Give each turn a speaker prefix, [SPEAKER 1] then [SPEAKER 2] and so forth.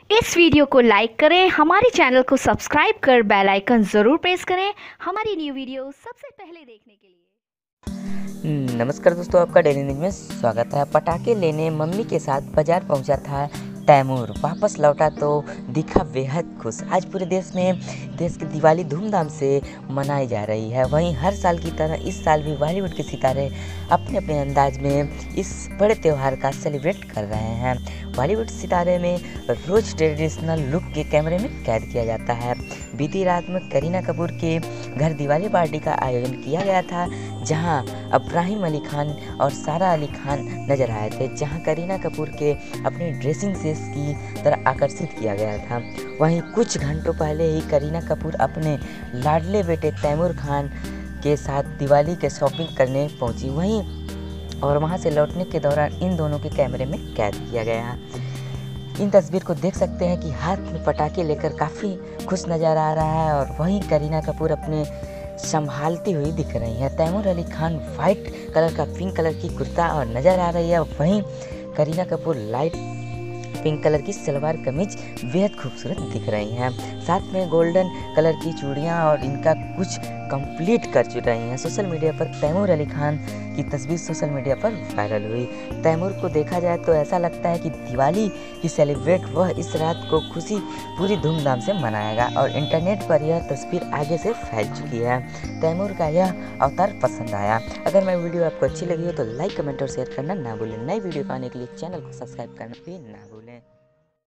[SPEAKER 1] इस वीडियो को लाइक करें, हमारे चैनल को सब्सक्राइब कर बेल आइकन ज़रूर प्रेस करें हमारी न्यू वीडियो सबसे पहले देखने के लिए।
[SPEAKER 2] नमस्कार दोस्तों, आपका डेली न्यूज में स्वागत है। पटाखे लेने मम्मी के साथ बाजार पहुंचा था तैमूर। वापस लौटा तो दिखा बेहद खुश। आज पूरे देश की दिवाली धूमधाम से मनाई जा रही है। वहीं हर साल की तरह इस साल भी बॉलीवुड के सितारे अपने अपने अंदाज में इस बड़े त्यौहार का सेलिब्रेट कर रहे हैं। बॉलीवुड सितारे में रोज ट्रेडिशनल लुक के कैमरे में कैद किया जाता है। बीती रात में करीना कपूर के घर दिवाली पार्टी का आयोजन किया गया था, जहां इब्राहिम अली खान और सारा अली खान नजर आए थे। जहां करीना कपूर के अपने ड्रेसिंग सेंस की तरह आकर्षित किया गया था। वहीं कुछ घंटों पहले ही करीना कपूर अपने लाडले बेटे तैमूर खान के साथ दिवाली के शॉपिंग करने पहुंची। वहीं और वहां से लौटने के दौरान इन दोनों के कैमरे में कैद किया गया। इन तस्वीर को देख सकते हैं कि हाथ में पटाखे लेकर काफ़ी खुश नज़र आ रहा है और वहीं करीना कपूर अपने संभालती हुई दिख रही हैं। तैमूर अली खान वाइट कलर का पिंक कलर की कुर्ता और नज़र आ रही है। वहीं Kareena Kapoor light pink colour की सलवार कमीज बेहद खूबसूरत दिख रही हैं। साथ में गोल्डन कलर की चूड़ियां और इनका कुछ कंप्लीट कर रही हैं। सोशल मीडिया पर तैमूर अली खान की तस्वीर सोशल मीडिया पर वायरल हुई। तैमूर को देखा जाए तो ऐसा लगता है कि दिवाली की सेलिब्रेट वह इस रात को खुशी पूरी धूमधाम से मनाएगा और इंटरनेट पर यह तस्वीर आगे से फैल चुकी है। तैमूर का यह अवतार पसंद आया। अगर मेरी वीडियो आपको अच्छी लगी हो तो लाइक, कमेंट और शेयर करना ना भूलें। नई वीडियो पाने के लिए चैनल को सब्सक्राइब करना भी ना भूलें।